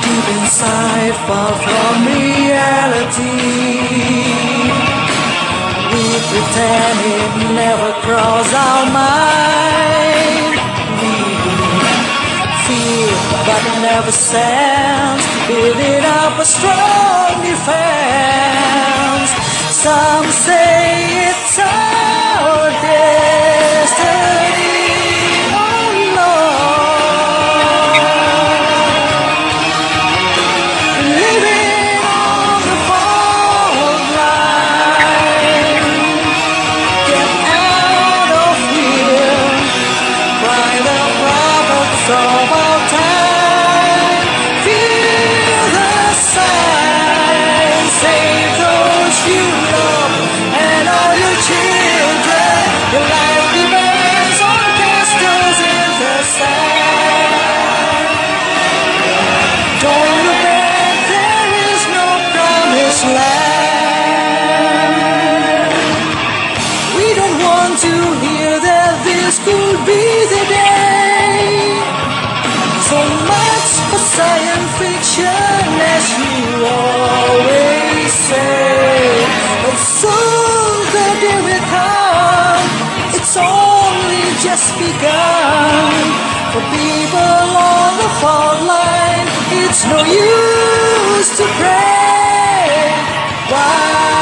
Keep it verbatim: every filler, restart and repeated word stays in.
deep inside, far from reality. We pretend it never crossed our mind. We feel but never sense, building up a strong defense. Some say it's our destiny. Oh Lord, living on the fault line. Get out of here, cry the prophets of our time. Feel the signs, save those you love and all your children. Your life depends on castles in the sand. Don't look back, there is no promised land. We don't want to hear that this could be the day. So much for science fiction, as you always say. But soon the day will come, it's only just begun. For people on the fault line, it's no use to pray. Why?